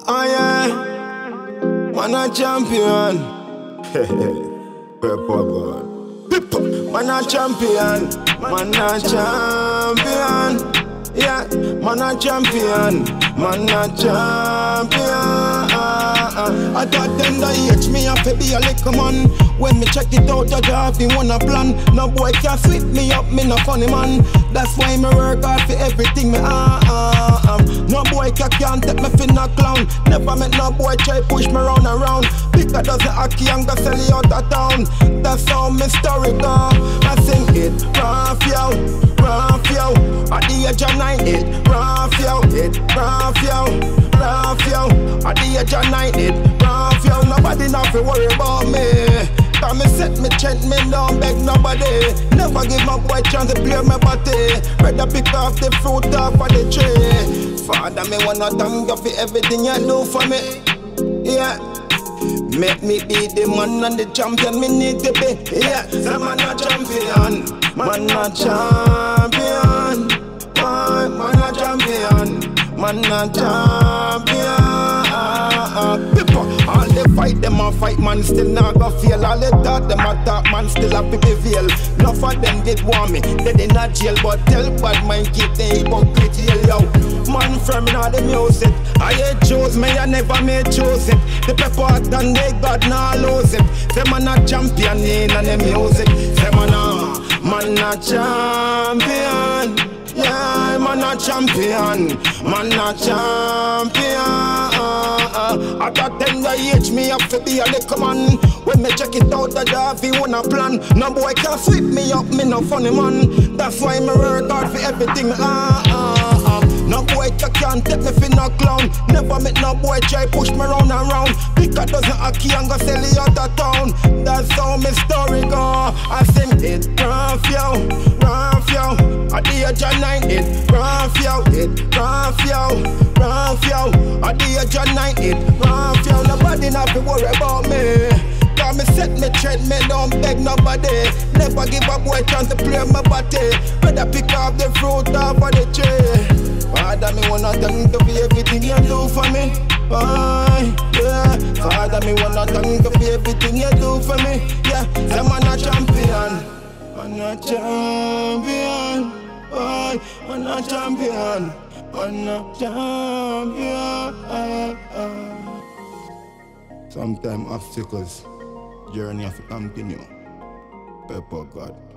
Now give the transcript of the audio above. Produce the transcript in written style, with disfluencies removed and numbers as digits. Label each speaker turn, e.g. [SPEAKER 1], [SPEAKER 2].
[SPEAKER 1] Oh yeah, man a champion. Pepper God. Man a champion. Man a champion. Yeah, man a champion. Man a champion. I thought them that hate me have to be a little man. When me check it out, I have him wanna plan. No boy can sweep me up, me no funny man. That's why me work hard for everything me No boy can't take me for no clown. Never met no boy try push me round and round. Because doesn't hockey and go sell you out of town. That's how me story go. I sing it, rough yo, rough yo. At the age of 9, it rough yo, it rough yo, rough yo. At the age of 9, it rough yo. Nobody not to worry about me. Cause me set me chant, me don't beg nobody. Never give my boy chance to play my body. Rather pick off the fruit off of the tree. Father, me wanna thank you for everything you do for me. Yeah. Make me be the man and the champion me need to be. Yeah, the man a champion. Man a champion. Man a champion. Man a champion. People, all they fight, them a fight, man still not go fail. All they talk, them a talk, man still have to prevail. Enough of them did want me, they in a jail. But tell bad mind keep the hypocrite heel, yo. Man from in all the music, I hate choose me, I never made choose it. The pepper hot and they God now lose it. Them man a champion in the music. Them man a champion. Yeah, man a champion. Man a champion. I got them that hate me up to be a little man. When me check it out, that have you wanna plan. No boy can sweep me up, me no funny man. That's why me work hard for everything. No boy can't take me for no clown. Never met no boy try push me round and round. Because doesn't hockey and go sell you out of town. That's how my story go. I sing it rough yo, rough yo. At the age of 9, it rough yo, it rough yo, rough yo. At the age of 9, it rough yo. Nobody not to worry about me. Cause me set me trend, me don't beg nobody. Never give a boy chance to play my body. Rather pick off the fruit off of the tree. Father, me wanna thank you for everything you do for me. Yeah. Father, me wanna thank you for everything you do for me. Yeah, I'm a champion. I'm a champion. I'm a champion. I'm a champion. Sometimes obstacles, journey have to continue. Pepper God.